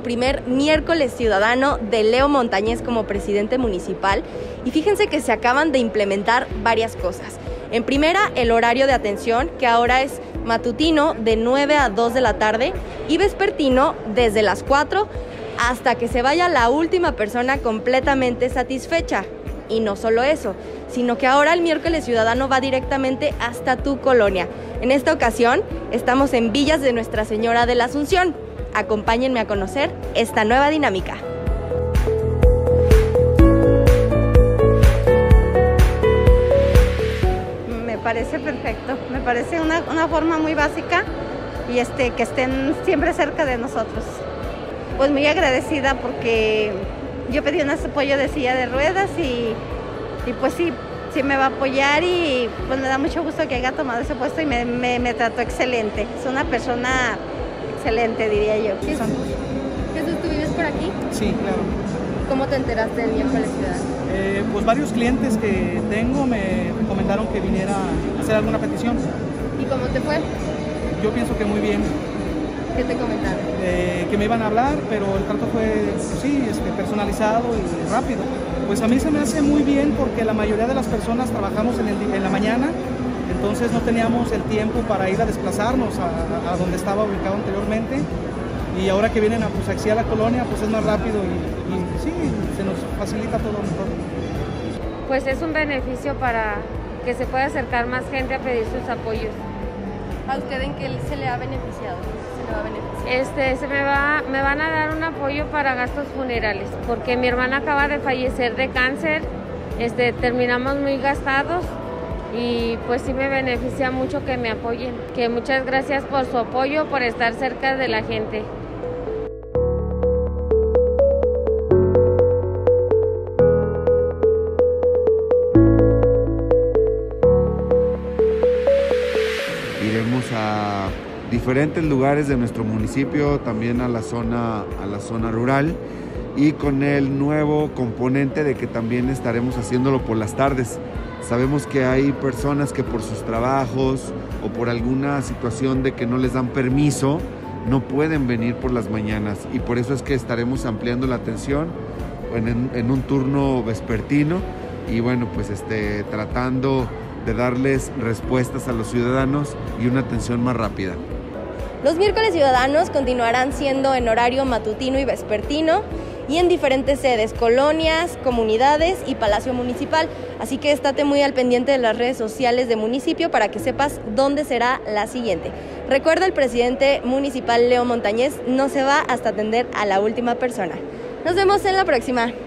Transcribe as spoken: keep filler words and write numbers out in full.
primer miércoles ciudadano de Leo Montañez como presidente municipal y fíjense que se acaban de implementar varias cosas. En primera, el horario de atención, que ahora es matutino de nueve a dos de la tarde y vespertino desde las cuatro hasta que se vaya la última persona completamente satisfecha. Y no solo eso, sino que ahora el miércoles ciudadano va directamente hasta tu colonia. En esta ocasión estamos en Villas de Nuestra Señora de la Asunción. Acompáñenme a conocer esta nueva dinámica. Me parece perfecto, me parece una, una forma muy básica y este, que estén siempre cerca de nosotros. Pues muy agradecida porque yo pedí un apoyo de silla de ruedas y, y pues sí, sí me va a apoyar y pues me da mucho gusto que haya tomado ese puesto y me, me, me trató excelente. Es una persona excelente, diría yo. Jesús, Jesús, ¿tú vives por aquí? Sí, claro. ¿Cómo te enteraste del miércoles ciudadano? Eh, pues varios clientes que tengo me recomendaron que viniera a hacer alguna petición. ¿Y cómo te fue? Yo pienso que muy bien. ¿Qué te comentaron? Eh, que me iban a hablar, pero el trato fue, pues sí, este, personalizado y rápido. Pues a mí se me hace muy bien porque la mayoría de las personas trabajamos en, el, en la mañana, entonces no teníamos el tiempo para ir a desplazarnos a, a donde estaba ubicado anteriormente. Y ahora que vienen a, pues, aquí a la colonia, pues es más rápido y, y sí, se nos facilita todo mejor. Pues es un beneficio para que se pueda acercar más gente a pedir sus apoyos. ¿A usted en qué se le ha beneficiado? ¿Se le va a beneficiar? Este, se me va, me van a dar un apoyo para gastos funerales, porque mi hermana acaba de fallecer de cáncer, este, terminamos muy gastados y pues sí me beneficia mucho que me apoyen. Que muchas gracias por su apoyo, por estar cerca de la gente. Iremos a diferentes lugares de nuestro municipio, también a la zona, a la zona rural, y con el nuevo componente de que también estaremos haciéndolo por las tardes. Sabemos que hay personas que por sus trabajos o por alguna situación de que no les dan permiso, no pueden venir por las mañanas, y por eso es que estaremos ampliando la atención en, en un turno vespertino y bueno, pues este, tratando de darles respuestas a los ciudadanos y una atención más rápida. Los miércoles ciudadanos continuarán siendo en horario matutino y vespertino y en diferentes sedes, colonias, comunidades y Palacio Municipal. Así que estate muy al pendiente de las redes sociales de municipio para que sepas dónde será la siguiente. Recuerda, el presidente municipal Leo Montañez no se va hasta atender a la última persona. Nos vemos en la próxima.